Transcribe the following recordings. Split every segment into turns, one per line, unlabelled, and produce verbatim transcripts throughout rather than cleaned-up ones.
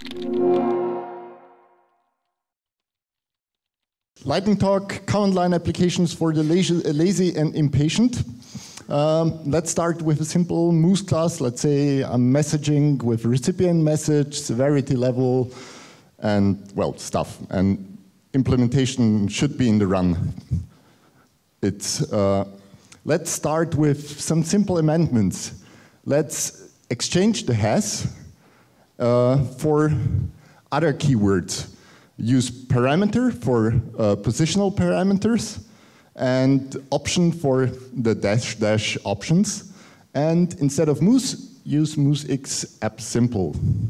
Lightning Talk, command line applications for the lazy and impatient. Um, let's start with a simple Moose class. Let's say I'm messaging with recipient message, severity level, and, well, stuff. And implementation should be in the run. It's, uh, let's start with some simple amendments. Let's exchange the has uh, for other keywords. Use parameter for uh, positional parameters, and option for the dash dash options. And instead of Moose, use MooseX app simple.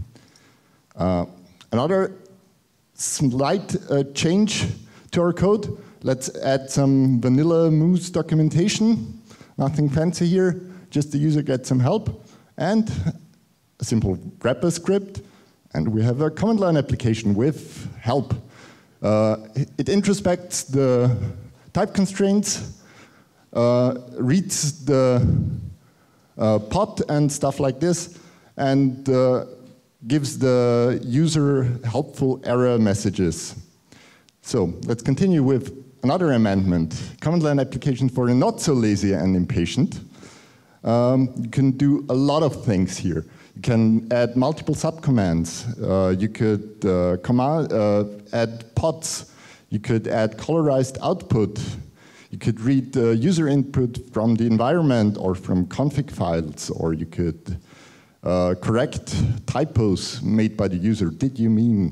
Uh, another slight uh, change to our code. Let's add some vanilla Moose documentation. Nothing fancy here, just the user gets some help. And a simple wrapper script. And we have a command line application with help. Uh, it introspects the type constraints, uh, reads the uh, pod and stuff like this, and uh, gives the user helpful error messages. So let's continue with another amendment. Command line application for a not so lazy and impatient. Um, you can do a lot of things here. You can add multiple subcommands. Uh, you could uh, command, uh, add pods. You could add colorized output. You could read uh, user input from the environment or from config files, or you could uh, correct typos made by the user. Did you mean?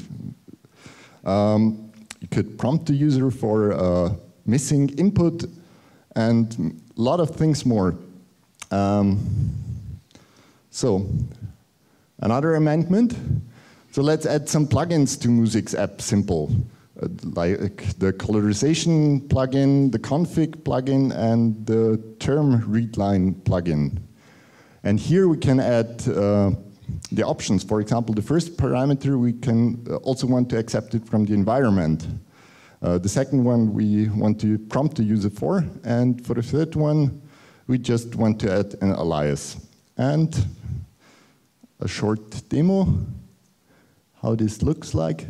Um, you could prompt the user for uh, missing input, and a lot of things more. Um, so. Another amendment. So let's add some plugins to MooseX app simple, uh, like the colorization plugin, the config plugin, and the term readline plugin. And here we can add uh, the options. For example, the first parameter, we can also want to accept it from the environment. Uh, the second one, we want to prompt the user for. And for the third one, we just want to add an alias. And a short demo, how this looks like.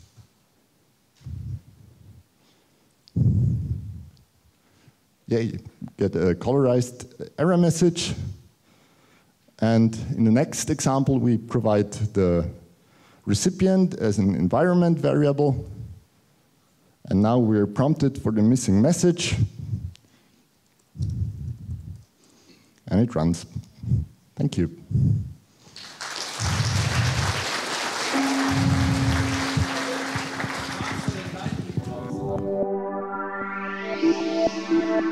Yeah, you get a colorized error message. And in the next example, we provide the recipient as an environment variable. And now we're prompted for the missing message. And it runs. Thank you.
Thank you.